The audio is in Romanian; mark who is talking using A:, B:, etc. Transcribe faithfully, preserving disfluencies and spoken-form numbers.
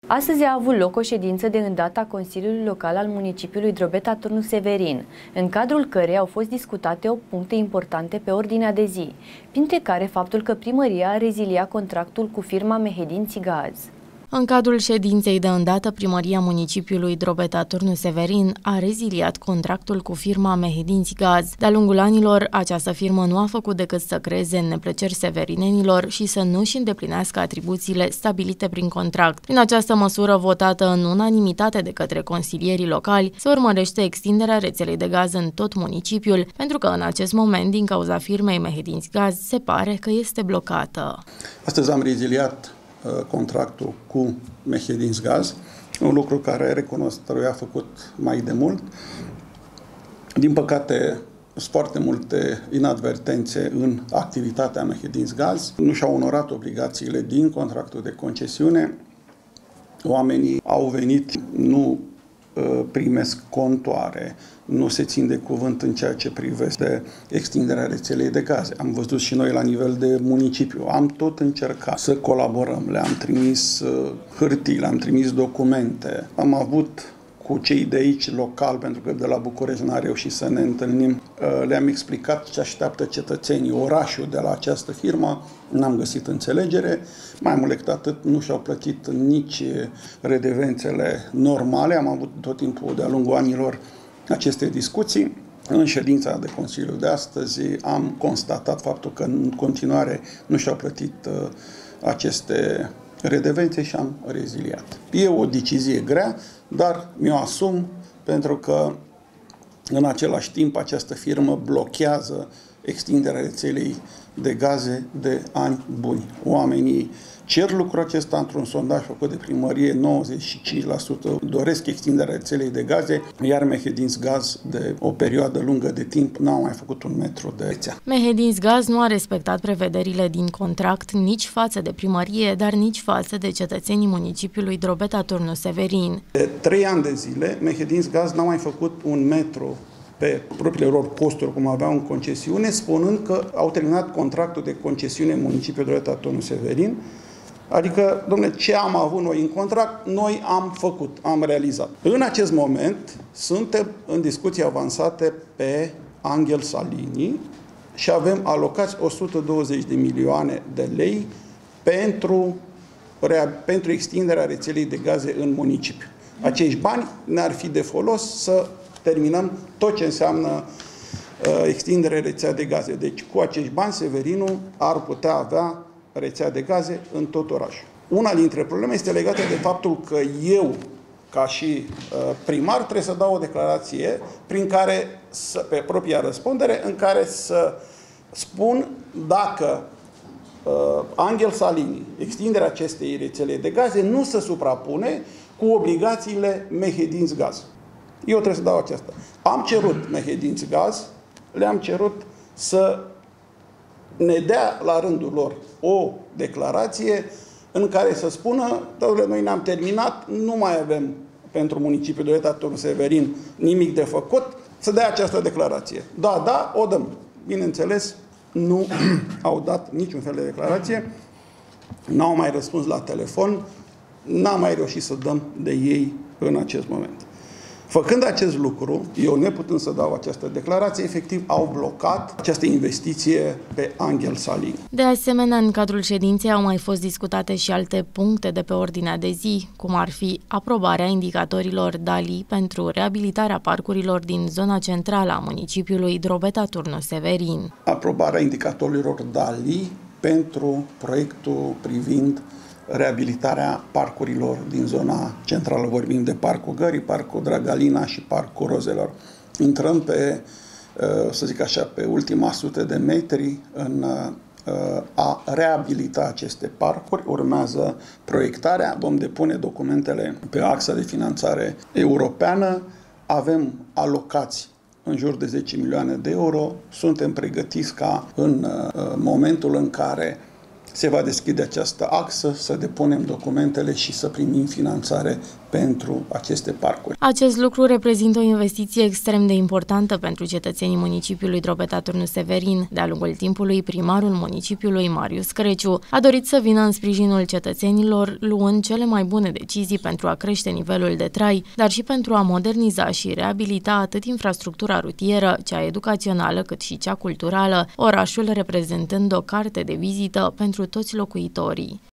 A: Astăzi a avut loc o ședință de îndată a Consiliului Local al municipiului Drobeta-Turnul Severin, în cadrul căreia au fost discutate opt puncte importante pe ordinea de zi, printre care faptul că primăria a reziliat contractul cu firma Mehedințigaz.
B: În cadrul ședinței de îndată, primăria municipiului Drobeta-Turnul Severin a reziliat contractul cu firma Mehedințigaz. De-a lungul anilor, această firmă nu a făcut decât să creeze neplăceri severinenilor și să nu își îndeplinească atribuțiile stabilite prin contract. Prin această măsură votată în unanimitate de către consilierii locali, se urmărește extinderea rețelei de gaz în tot municipiul, pentru că în acest moment, din cauza firmei Mehedințigaz, se pare că este blocată.
C: Astăzi am reziliat contractul cu Mehedințigaz, un lucru care, recunosc, trebuia făcut mai de mult. Din păcate, sunt foarte multe inadvertențe în activitatea Mehedințigaz. Nu și-au onorat obligațiile din contractul de concesiune. Oamenii au venit, nu primesc contoare, nu se țin de cuvânt în ceea ce privește extinderea rețelei de gaze. Am văzut și noi la nivel de municipiu. Am tot încercat să colaborăm. Le-am trimis hârtii, le-am trimis documente. Am avut cu cei de aici local, pentru că de la București n-a reușit să ne întâlnim. Le-am explicat ce așteaptă cetățenii, orașul de la această firmă. N-am găsit înțelegere. Mai mult decât atât, nu și-au plătit nici redevențele normale. Am avut tot timpul de-a lungul anilor aceste discuții. În ședința de Consiliu de astăzi am constatat faptul că în continuare nu și-au plătit aceste redevențe și am reziliat. E o decizie grea, dar mi-o asum pentru că în același timp această firmă blochează extinderea rețelei de gaze de ani buni. Oamenii cer lucrul acesta într-un sondaj făcut de primărie, nouăzeci și cinci la sută doresc extinderea rețelei de gaze, iar Mehedințigaz de o perioadă lungă de timp n-au mai făcut un metru de rețea.
B: Mehedințigaz nu a respectat prevederile din contract nici față de primărie, dar nici față de cetățenii municipiului Drobeta-Turnul Severin.
C: De trei ani de zile, Mehedințigaz n-a mai făcut un metru pe propriile lor posturi, cum aveau în concesiune, spunând că au terminat contractul de concesiune în municipiul Drobeta-Turnul Severin. Adică, domnule, ce am avut noi în contract, noi am făcut, am realizat. În acest moment, suntem în discuții avansate pe Angel Salini și avem alocați o sută douăzeci de milioane de lei pentru, pentru extinderea rețelei de gaze în municipiu. Acești bani ne-ar fi de folos să terminăm tot ce înseamnă uh, extinderea rețelei de gaze. Deci, cu acești bani, Severinul ar putea avea rețea de gaze în tot orașul. Una dintre probleme este legată de faptul că eu, ca și uh, primar, trebuie să dau o declarație prin care, să, pe propria răspundere, în care să spun dacă uh, Angel Salini, extinderea acestei rețele de gaze, nu se suprapune cu obligațiile Mehedințigaz. Eu trebuie să dau aceasta. Am cerut Mehedințigaz, le-am cerut să ne dea la rândul lor o declarație în care să spună, domnule, noi ne-am terminat, nu mai avem pentru municipiul Drobeta-Turnul Severin nimic de făcut, să dea această declarație. Da, da, o dăm. Bineînțeles, nu au dat niciun fel de declarație, n-au mai răspuns la telefon, n-am mai reușit să dăm de ei în acest moment. Făcând acest lucru, eu neputând să dau această declarație, efectiv au blocat această investiție pe Angel Salini.
B: De asemenea, în cadrul ședinței au mai fost discutate și alte puncte de pe ordinea de zi, cum ar fi aprobarea indicatorilor D A L I pentru reabilitarea parcurilor din zona centrală a municipiului Drobeta-Turnul Severin.
C: Aprobarea indicatorilor D A L I pentru proiectul privind reabilitarea parcurilor din zona centrală. Vorbim de Parcul Gării, Parcul Dragalina și Parcul Rozelor. Intrăm pe, să zic așa, pe ultima sută de metri în a reabilita aceste parcuri. Urmează proiectarea, vom depune documentele pe axa de finanțare europeană, avem alocați în jur de zece milioane de euro, suntem pregătiți ca în momentul în care se va deschide această axă, să depunem documentele și să primim finanțare pentru aceste parcuri.
B: Acest lucru reprezintă o investiție extrem de importantă pentru cetățenii municipiului Drobeta Turnu Severin. De-a lungul timpului, primarul municipiului, Marius Creciu, a dorit să vină în sprijinul cetățenilor, luând cele mai bune decizii pentru a crește nivelul de trai, dar și pentru a moderniza și reabilita atât infrastructura rutieră, cea educațională, cât și cea culturală, orașul reprezentând o carte de vizită pentru toți locuitorii.